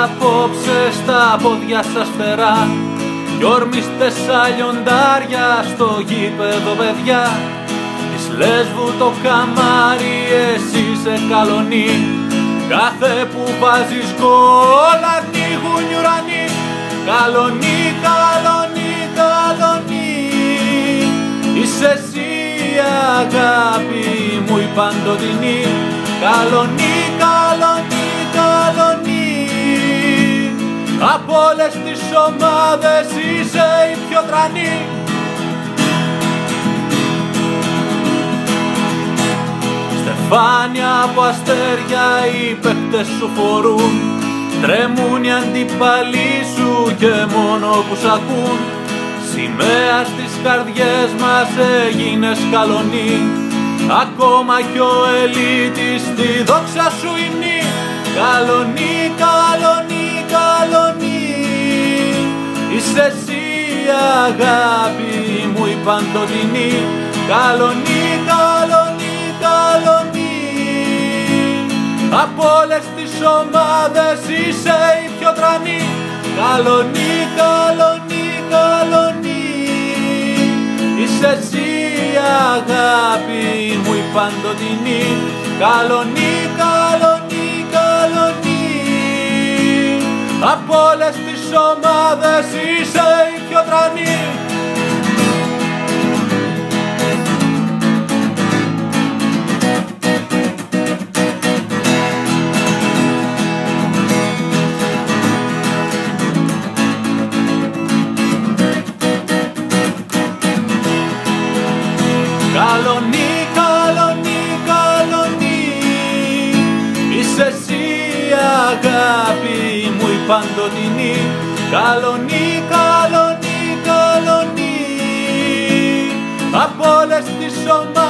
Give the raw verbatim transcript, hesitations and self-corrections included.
απόψε στα πόδια σας φτερά κι ορμήστε σαν λιοντάρια στο γήπεδο, παιδιά. Της Λέσβου το καμάρι, εσύ σε καλονί. Κάθε που βάζεις γκολ ανοίγουν οι ουρανοί. Καλονί, καλονί, καλονί. Είσαι εσύ αγάπη μου η παντοτινή. Καλονί, καλονί, καλονί. Απ' όλες τις ομάδες είσαι η πιο τρανή. Στεφάνια από αστέρια οι παίκτες σου φορούν. Τρέμουν οι αντίπαλοι σου και μόνο που σ' ακούν. Σημαία στις καρδιές μας έγινες καλονί. Ακόμα κι ο ελίτης τη δόξα σου υμνεί. Καλονί, καλονί, καλονί. Είσαι εσύ αγάπη μου η παντοτινή. Καλονί, καλονί, καλονί. Απ' όλες τις ομάδες είσαι η πιο τρανή. Καλονί, καλονί, καλονί. Είσαι εσύ αγάπη μου η παντοτινή. Καλονί, καλονί, καλονί. Απ' όλες τις ομάδες είσαι η πιο τρανή. Καλονί, καλονί, καλονί. Είσαι εσύ αγάπη μου η παντοτινή. Καλονί, καλονί, καλονί. Απ' όλες τις ομάδες